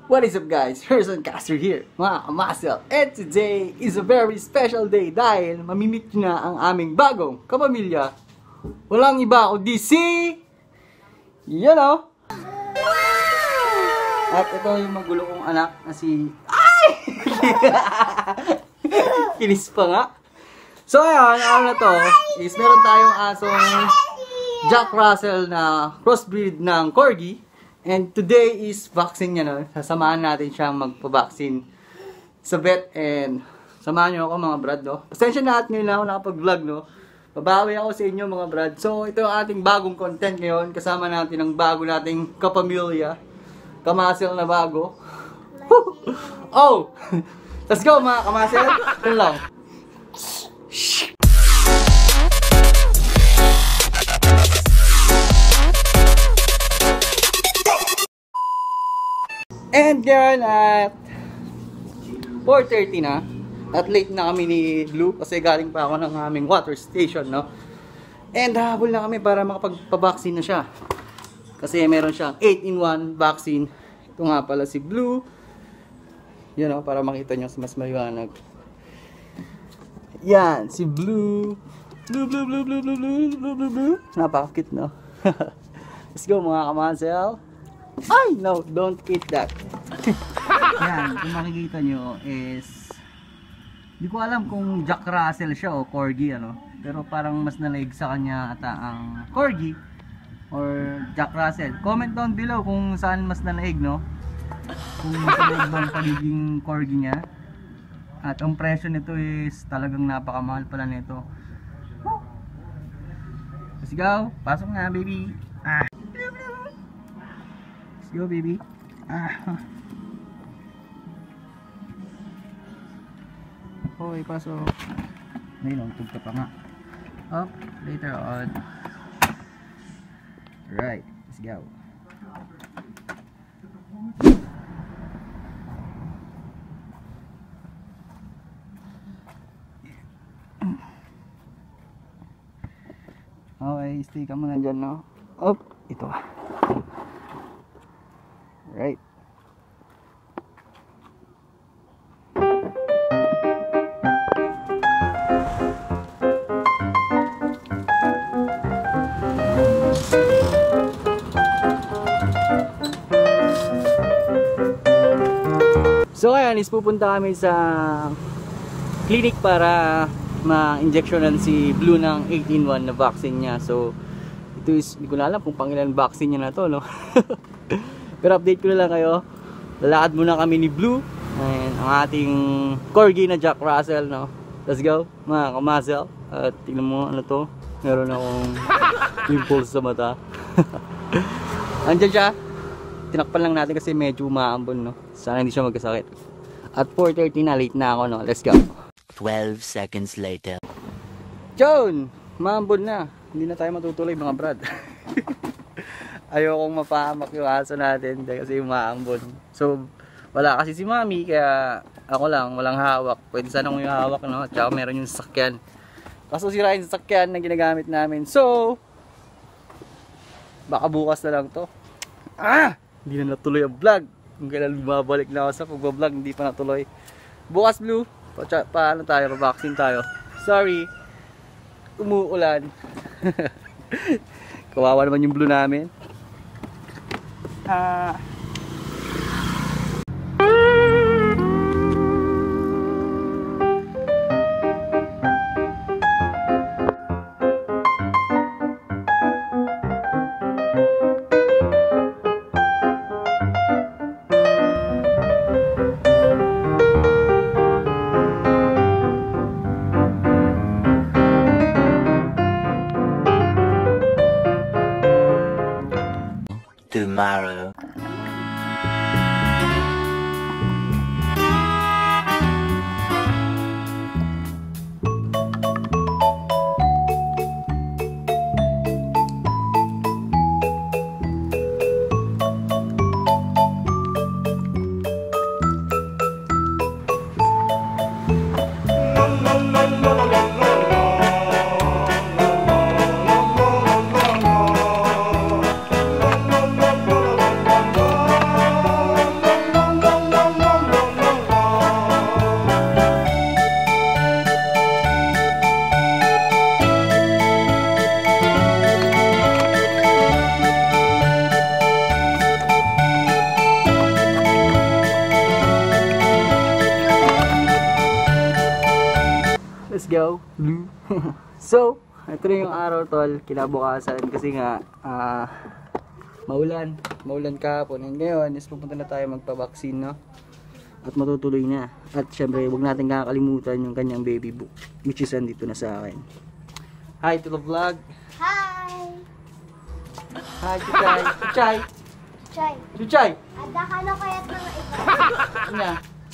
What is up guys? Harrison Castro here, mga kamasel. And today is a very special day dahil mamimit nyo na ang aming bagong kapamilya. Walang iba kundi si... You know? At ito yung magulo kong anak na si... Ay! Kinis pa nga. So ayan, ano na to is meron tayong asong Jack Russell na crossbreed ng Corgi. And today is vaccine niya, no? Sasamahan natin siyang magpa-vaccine sa vet. And samahan niyo ako mga brad, no? Pasensya na at ngayon lang ako nakapag-vlog, no? Babawi ako sa inyo mga brad. So ito ang ating bagong content ngayon. Kasama natin ang bago nating kapamilya. Kamasel na bago. Oh! Let's go mga kamasel. Ito lang. And yan at 4:30 na. At late na kami ni Blue kasi galing pa ako ng aming water station, no? And habol na kami para makapagpa-vaccine na siya. Kasi meron siyang 8-in-1 vaccine. Ito nga pala si Blue. Yan, no? Para makita nyo mas maliwanag. Yan, si Blue. Blue. Napaka-cute, no? Let's go mga kamasel. Ay, no, don't eat that. Yan, kung makikita nyo is hindi ko alam kung Jack Russell siya o Corgi, ano. Pero parang mas nalaig sa kanya ata ang Corgi or Jack Russell. Comment down below kung saan mas nalaig, no. Kung mas nalaig ba ang pagiging Corgi niya. At ang presyo nito is talagang napakamahal pala nito. Let's go, pasok na baby. Let's go baby. Okay, pasok. Ayun, tugta pa nga. Up, later on. Right, let's go. Okay, stay ka muna dyan, no? Up, ito. Right. So ayan, is pupunta kami sa clinic para ma-injectionan si Blue ng 8-in-1 na vaccine niya. So ito is, hindi ko na alam kung pangilan vaccine niya na to, no? Pero update ko na lang kayo. Lalakad muna kami ni Blue and ang ating Corgi na Jack Russell, no? Let's go mga kamasel. At tingnan mo ano to, meron akong pimples sa mata. Andyan siya. Tinakpan lang natin kasi medyo umaambon, no? Sana hindi siya magkasakit. At 4:30 na, late na ako, no? Let's go. 12 seconds later. John! Umaambon na. Hindi na tayo matutuloy mga brad. Ayokong mapahamak yung aso natin kasi umaambon. So, wala kasi si Mami, kaya ako lang, walang hawak. Pwede sana kung yung hawak, no? At saka meron yung sasakyan. Kaso sirain yung sasakyan na ginagamit namin. So, baka bukas na lang to. Hindi na natuloy ang vlog. Kung kailan bumabalik na ako sa pagbablog, hindi pa natuloy. Bukas Blue, paano tayo, vaccine tayo. Sorry, umuulan. Kawawa naman yung Blue namin. Tomorrow. go, Blue. So, ito na yung araw tol, kinabukasan kasi nga maulan kahapon. And ngayon is pupunta na tayo magpa-vaccine, no? At matutuloy na. At syempre, huwag natin kakalimutan yung kanyang baby book, which is andito na sa akin. Hi to the vlog. Hi! Hi, Chuchay. Chuchay. Chay, Chuchay. ada ka na kaya't mga iba. Ina.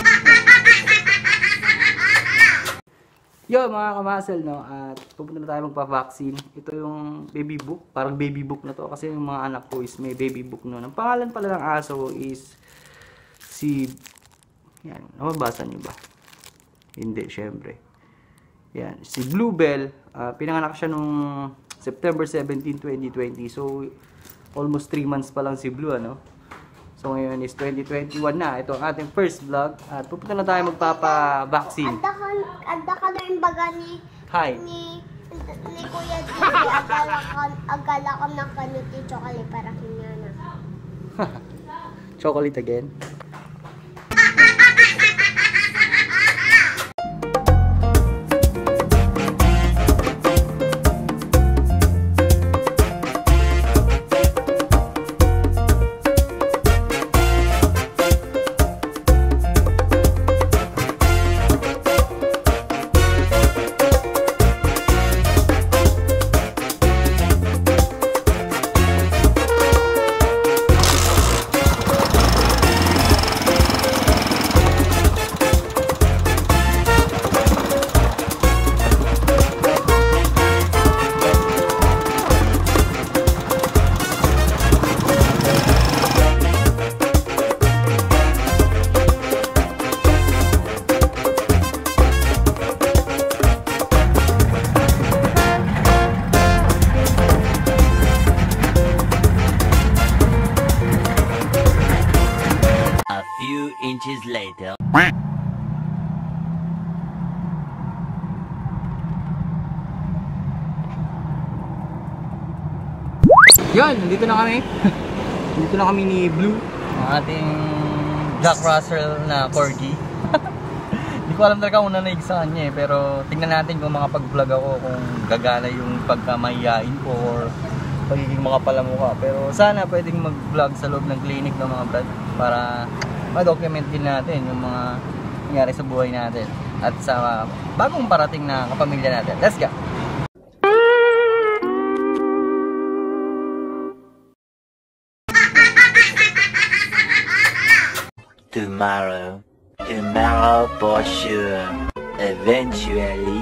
Yo mga kamasal, no, at pupunta na tayo magpa-vaccine. Ito yung baby book, parang baby book na to kasi yung mga anak ko is may baby book, no. Ang pangalan pala ng aso ko is si, yan, nababasa niyo ba? Hindi, syempre. Yan, si Bluebell. Pinanganak siya nung September 17, 2020. So almost 3 months pa lang si Blue, ano. So ngayon is 2021 na. Ito ang ating first vlog at pupunta na tayo magpapa-vaccine. Ada ka na yung baga ni Hi. ni Kuya Didi. Agala ka ng kanuti chocolate para kanya na. Chocolate again. A few inches later. Yun, nandito na kami. Nandito na kami ni Blue, ang ating Jack Russell na corgi. Hindi ko alam talaga kung nanaig sa kanya eh, pero tingnan natin kung makapag-vlog ako, kung gagana yung pagkamahiyain ko or pagiging makapalamukha. Pero sana pwedeng mag-vlog sa loob ng clinic ng mga brad para ma-document din natin yung mga nangyari sa buhay natin at sa bagong parating na kapamilya natin. Let's go! Tomorrow for sure. Eventually.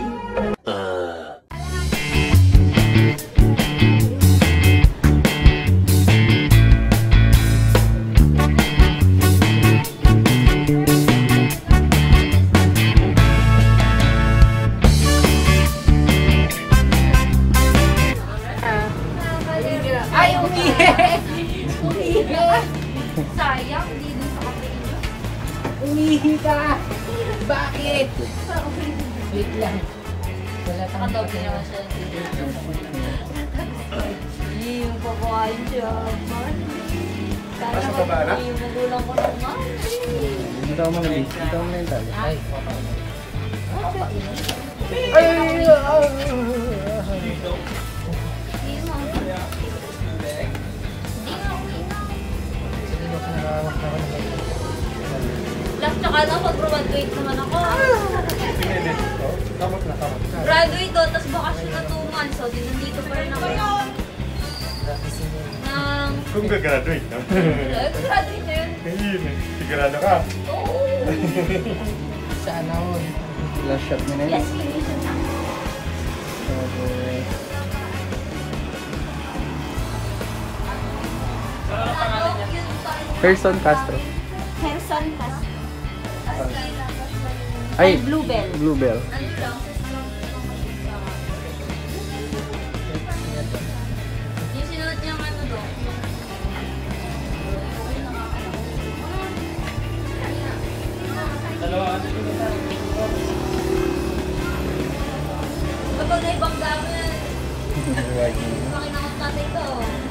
Ay, umihi! Sayang, hindi dun sa kape niyo. Umihi ka! Bakit? Wait lang. Wala kang Nakadog naman siya. Yung pagkain siya. Sana mag-uwi yung magulang ko ng mami. Ito mo na, ito mo na yung tali. Ay, Last tsaka na, mag-graduate naman ako. Graduate doon, tapos bakasyon na 2 months. So, nandito pa rin ako. Kung gagraduate na. Graduate na yun. Ayun, sigurado ka. Oo. sana all. Last shot mo na yun. Yes, finish na. Okay. Person Castro. Person Castro. Ay, Bluebell. Bluebell. Ano lang? Yung sinuot niyang ano doon. Kapag na ibang gamit, makinakot natin ito.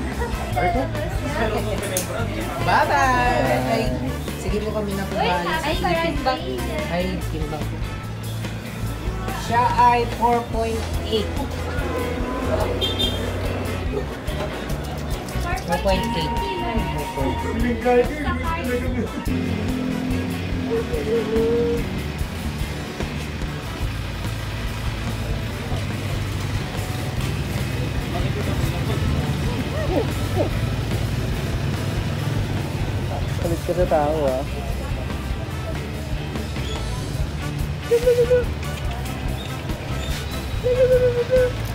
Bye-bye! Ay, sige po kami na Uy, kumalis. ay, kimbang. Ay, kimbang. Siya ay 4.8. 4.8. Palit ka sa tao ah.